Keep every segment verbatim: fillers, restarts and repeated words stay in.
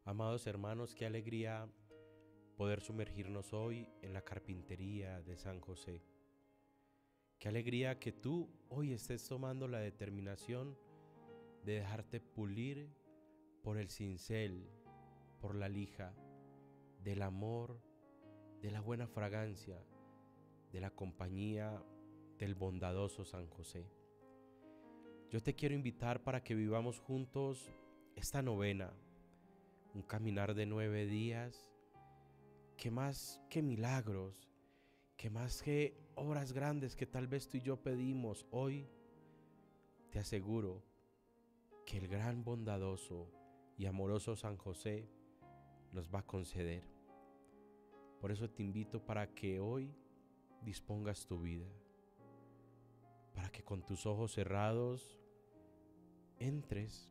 Amados hermanos, qué alegría poder sumergirnos hoy en la carpintería de San José. Qué alegría que tú hoy estés tomando la determinación de dejarte pulir por el cincel, por la lija, del amor, de la buena fragancia, de la compañía del bondadoso San José. Yo te quiero invitar para que vivamos juntos esta novena, un caminar de nueve días, que más que milagros, que más que obras grandes que tal vez tú y yo pedimos hoy, te aseguro que el gran bondadoso y amoroso San José nos va a conceder. Por eso te invito para que hoy dispongas tu vida, para que con tus ojos cerrados entres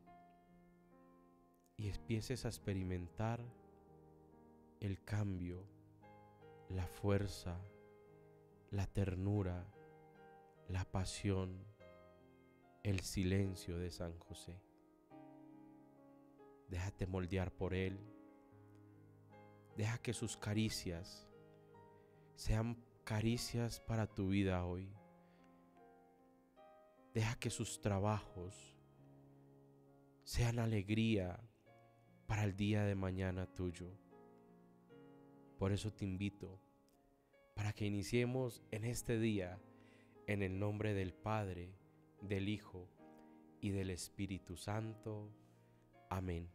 y empieces a experimentar el cambio, la fuerza, la ternura, la pasión, el silencio de San José. Déjate moldear por Él. Deja que sus caricias sean caricias para tu vida hoy. Deja que sus trabajos sean alegría para el día de mañana tuyo. Por eso te invito para que iniciemos en este día en el nombre del Padre, del Hijo y del Espíritu Santo. Amén.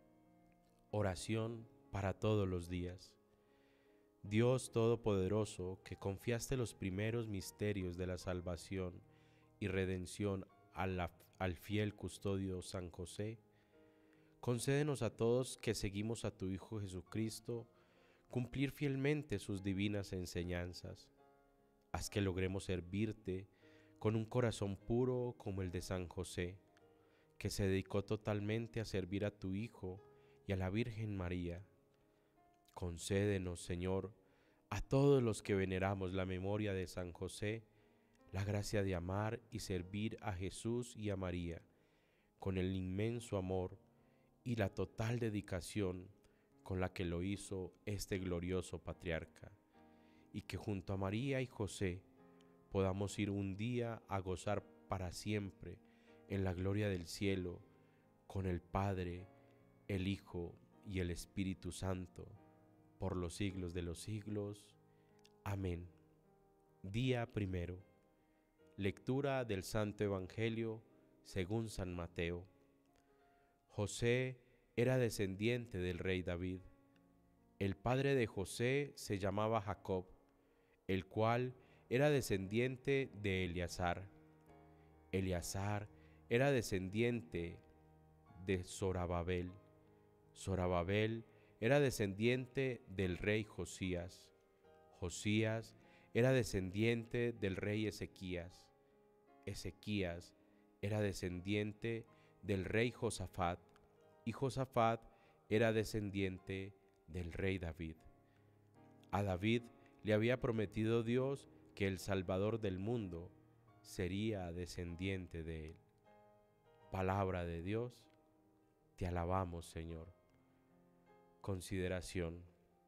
Oración para todos los días. Dios Todopoderoso, que confiaste los primeros misterios de la salvación y redención a la, al fiel custodio San José, concédenos a todos que seguimos a tu Hijo Jesucristo cumplir fielmente sus divinas enseñanzas. Haz que logremos servirte con un corazón puro como el de San José, que se dedicó totalmente a servir a tu Hijo y a la Virgen María. Concédenos, Señor, a todos los que veneramos la memoria de San José, la gracia de amar y servir a Jesús y a María, con el inmenso amor y la total dedicación con la que lo hizo este glorioso patriarca, y que junto a María y José podamos ir un día a gozar para siempre en la gloria del cielo con el Padre, el Hijo y el Espíritu Santo, por los siglos de los siglos. Amén. Día primero. Lectura del Santo Evangelio según San Mateo. José era descendiente del rey David. El padre de José se llamaba Jacob, el cual era descendiente de Eleazar. Eleazar era descendiente de Zorobabel. Zorobabel era descendiente del rey Josías. Josías era descendiente del rey Ezequías. Ezequías era descendiente del rey Josafat, y Josafat era descendiente del rey David. A David le había prometido Dios que el Salvador del mundo sería descendiente de él. Palabra de Dios, te alabamos, Señor. Consideración.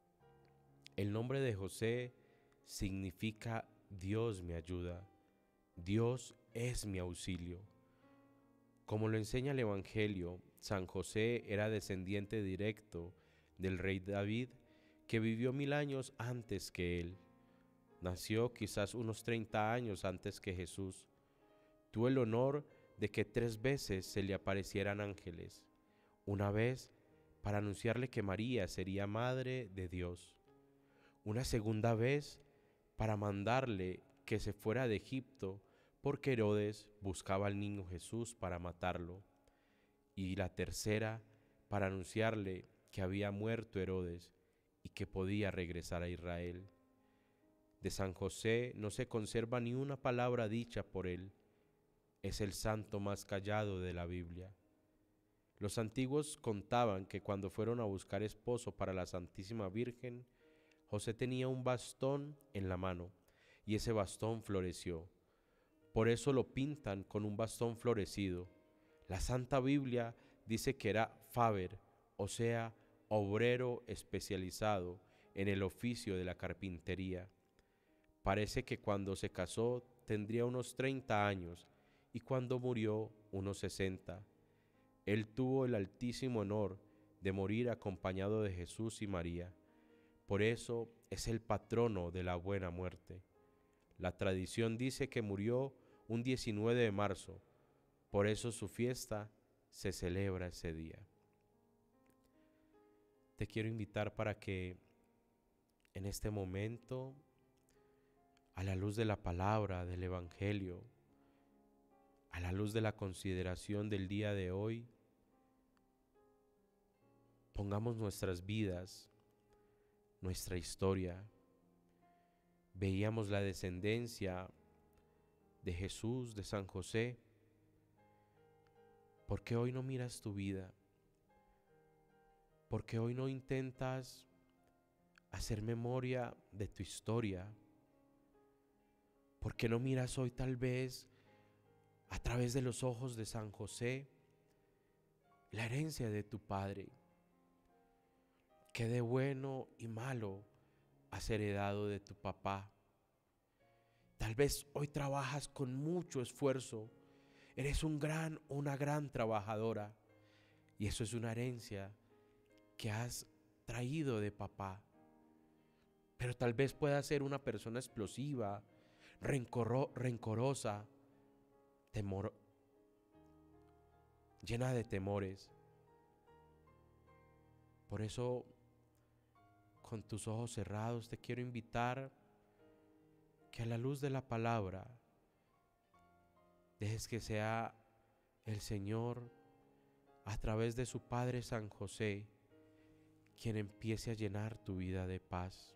El nombre de José significa Dios me ayuda, Dios es mi auxilio. Como lo enseña el Evangelio, San José era descendiente directo del rey David, que vivió mil años antes que él. Nació quizás unos treinta años antes que Jesús. Tuvo el honor de que tres veces se le aparecieran ángeles. Una vez para anunciarle que María sería madre de Dios. Una segunda vez para mandarle que se fuera de Egipto, porque Herodes buscaba al niño Jesús para matarlo. Y la tercera para anunciarle que había muerto Herodes y que podía regresar a Israel. De San José no se conserva ni una palabra dicha por él. Es el santo más callado de la Biblia. Los antiguos contaban que cuando fueron a buscar esposo para la Santísima Virgen, José tenía un bastón en la mano, y ese bastón floreció. Por eso lo pintan con un bastón florecido. La Santa Biblia dice que era Faber, o sea, obrero especializado en el oficio de la carpintería. Parece que cuando se casó tendría unos treinta años y cuando murió unos sesenta. Él tuvo el altísimo honor de morir acompañado de Jesús y María. Por eso es el patrono de la buena muerte. La tradición dice que murió un diecinueve de marzo, por eso su fiesta se celebra ese día. Te quiero invitar para que en este momento, a la luz de la palabra del Evangelio, a la luz de la consideración del día de hoy, pongamos nuestras vidas, nuestra historia. Veíamos la descendencia de Jesús, de San José. ¿Por qué hoy no miras tu vida? ¿Por qué hoy no intentas hacer memoria de tu historia? ¿Por qué no miras hoy tal vez a través de los ojos de San José la herencia de tu padre? ¿Qué de bueno y malo has heredado de tu papá? Tal vez hoy trabajas con mucho esfuerzo, eres un gran o una gran trabajadora y eso es una herencia que has traído de papá. Pero tal vez puedas ser una persona explosiva, rencoro, rencorosa, temor, llena de temores. Por eso, con tus ojos cerrados, te quiero invitar que a la luz de la palabra dejes que sea el Señor, a través de su Padre San José, quien empiece a llenar tu vida de paz.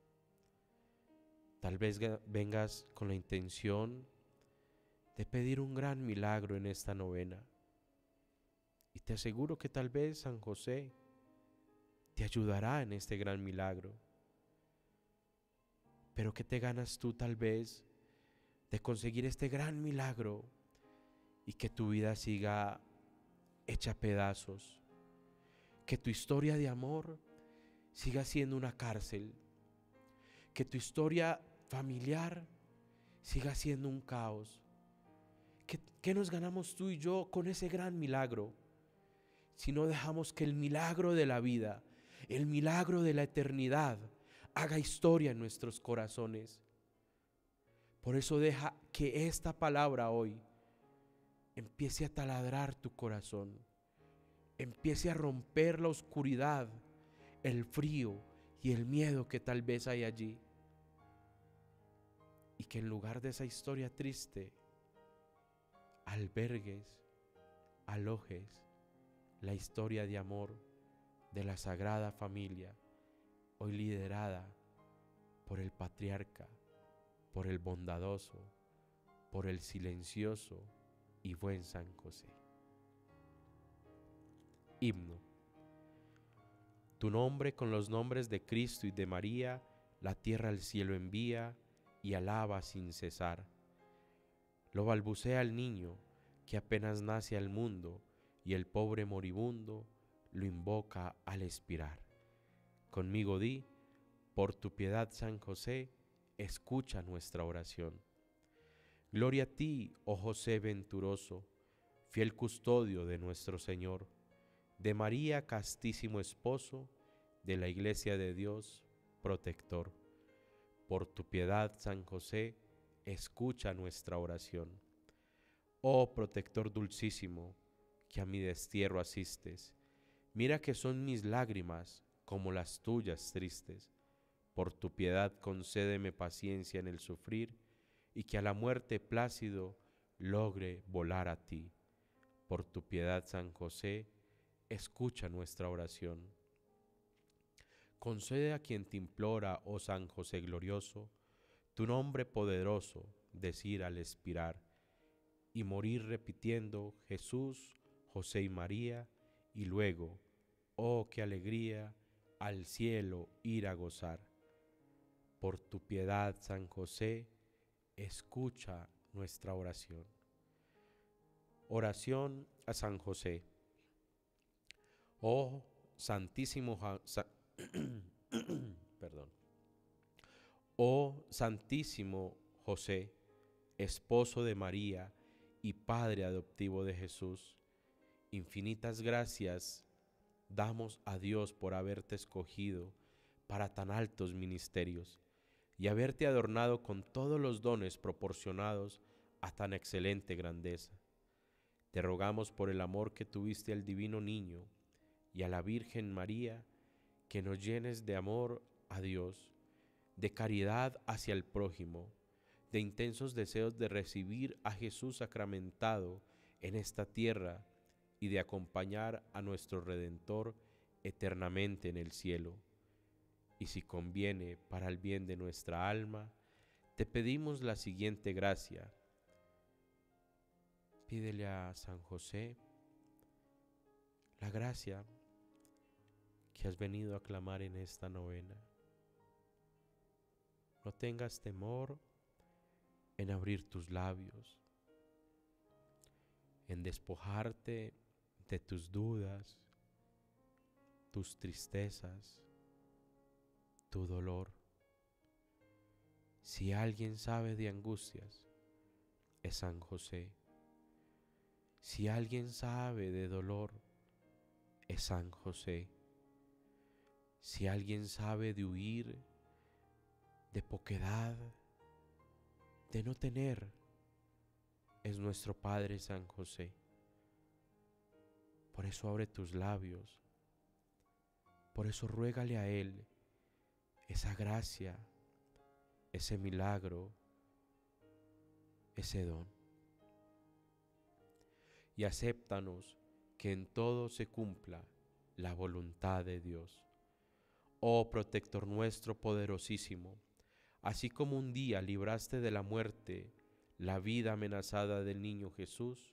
Tal vez vengas con la intención de pedir un gran milagro en esta novena. Y te aseguro que tal vez San José te ayudará en este gran milagro. Pero ¿qué te ganas tú tal vez de conseguir este gran milagro y que tu vida siga hecha pedazos? Que tu historia de amor siga siendo una cárcel. Que tu historia familiar siga siendo un caos. ¿Qué, qué nos ganamos tú y yo con ese gran milagro? Si no dejamos que el milagro de la vida, el milagro de la eternidad, haga historia en nuestros corazones. Por eso deja que esta palabra hoy empiece a taladrar tu corazón, empiece a romper la oscuridad, el frío y el miedo que tal vez hay allí. Y que en lugar de esa historia triste, albergues, alojes la historia de amor de la Sagrada Familia, hoy liderada por el patriarca, por el bondadoso, por el silencioso y buen San José. Himno. Tu nombre con los nombres de Cristo y de María, la tierra al cielo envía y alaba sin cesar. Lo balbucea el niño que apenas nace al mundo y el pobre moribundo lo invoca al expirar. Conmigo di, por tu piedad, San José, escucha nuestra oración. Gloria a ti, oh José venturoso, fiel custodio de nuestro Señor, de María castísimo esposo, de la Iglesia de Dios, protector. Por tu piedad, San José, escucha nuestra oración. Oh protector dulcísimo, que a mi destierro asistes, mira que son mis lágrimas como las tuyas tristes. Por tu piedad concédeme paciencia en el sufrir, y que a la muerte plácido logre volar a ti. Por tu piedad, San José, escucha nuestra oración. Concede a quien te implora, oh San José glorioso, tu nombre poderoso decir al expirar, y morir repitiendo Jesús, José y María, y luego, oh qué alegría, al cielo ir a gozar. Por tu piedad, San José, escucha nuestra oración. Oración a San José. Oh Santísimo, Ja- Sa- perdón. Oh Santísimo José, esposo de María y padre adoptivo de Jesús, infinitas gracias damos a Dios por haberte escogido para tan altos ministerios y haberte adornado con todos los dones proporcionados a tan excelente grandeza. Te rogamos por el amor que tuviste al divino niño y a la Virgen María, que nos llenes de amor a Dios, de caridad hacia el prójimo, de intensos deseos de recibir a Jesús sacramentado en esta tierra y de acompañar a nuestro Redentor eternamente en el cielo. Y si conviene para el bien de nuestra alma, te pedimos la siguiente gracia. Pídele a San José la gracia que has venido a clamar en esta novena. No tengas temor en abrir tus labios, en despojarte de tus dudas, tus tristezas, tu dolor. Si alguien sabe de angustias, es San José. Si alguien sabe de dolor, es San José. Si alguien sabe de huir, de poquedad, de no tener, es nuestro Padre San José. Por eso abre tus labios, por eso ruégale a Él esa gracia, ese milagro, ese don. Y acéptanos que en todo se cumpla la voluntad de Dios. Oh protector nuestro poderosísimo, así como un día libraste de la muerte la vida amenazada del niño Jesús,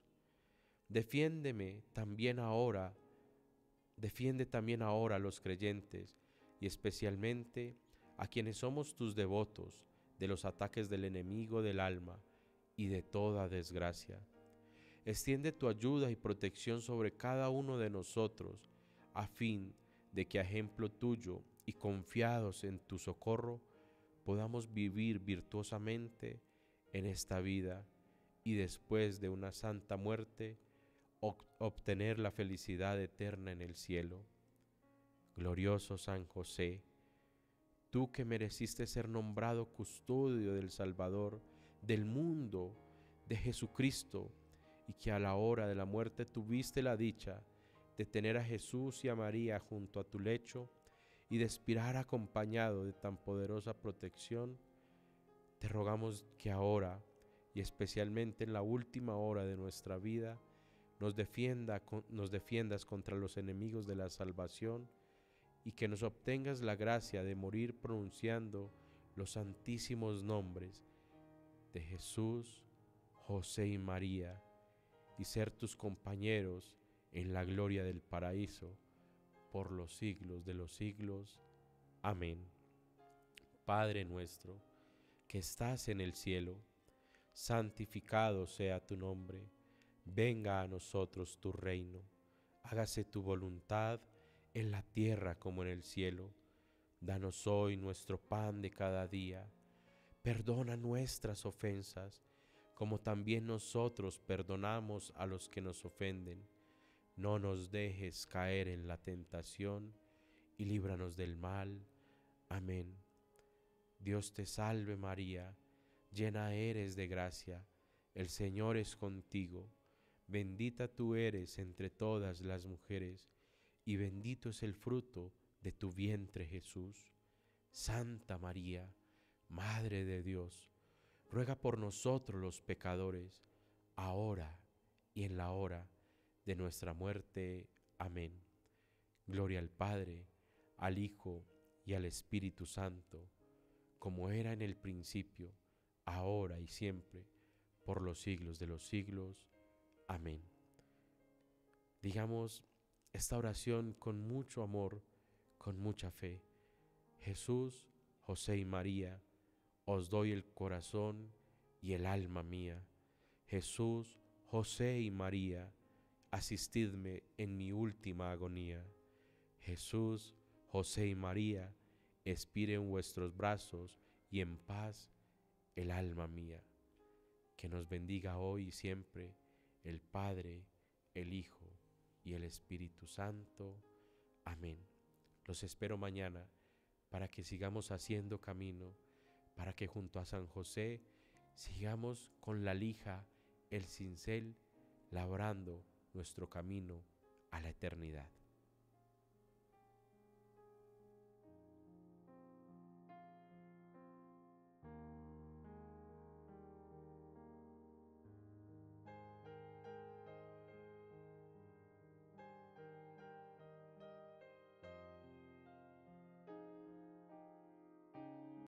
defiéndeme también ahora, defiende también ahora a los creyentes y especialmente a quienes somos tus devotos de los ataques del enemigo del alma y de toda desgracia. Extiende tu ayuda y protección sobre cada uno de nosotros, a fin de que a ejemplo tuyo y confiados en tu socorro, podamos vivir virtuosamente en esta vida y después de una santa muerte, obtener la felicidad eterna en el cielo. Glorioso San José, tú que mereciste ser nombrado custodio del Salvador, del mundo, de Jesucristo, y que a la hora de la muerte tuviste la dicha de tener a Jesús y a María junto a tu lecho y de expirar acompañado de tan poderosa protección, te rogamos que ahora, y especialmente en la última hora de nuestra vida, nos, defienda, nos defiendas contra los enemigos de la salvación y que nos obtengas la gracia de morir pronunciando los santísimos nombres de Jesús, José y María, y ser tus compañeros en la gloria del paraíso por los siglos de los siglos. Amén. Padre nuestro, que estás en el cielo, santificado sea tu nombre. Venga a nosotros tu reino. Hágase tu voluntad en la tierra como en el cielo. Danos hoy nuestro pan de cada día. Perdona nuestras ofensas, como también nosotros perdonamos a los que nos ofenden. No nos dejes caer en la tentación y líbranos del mal. Amén. Dios te salve María, llena eres de gracia, el Señor es contigo. Bendita tú eres entre todas las mujeres, y bendito es el fruto de tu vientre Jesús. Santa María, Madre de Dios, ruega por nosotros los pecadores, ahora y en la hora de nuestra muerte. Amén. Gloria al Padre, al Hijo y al Espíritu Santo, como era en el principio, ahora y siempre, por los siglos de los siglos. Amén. Digamos esta oración con mucho amor, con mucha fe. Jesús, José y María, os doy el corazón y el alma mía. Jesús, José y María, asistidme en mi última agonía. Jesús, José y María, expire en vuestros brazos y en paz el alma mía. Que nos bendiga hoy y siempre el Padre, el Hijo y el Espíritu Santo. Amén. Los espero mañana para que sigamos haciendo camino, para que junto a San José sigamos con la lija, el cincel, labrando nuestro camino a la eternidad.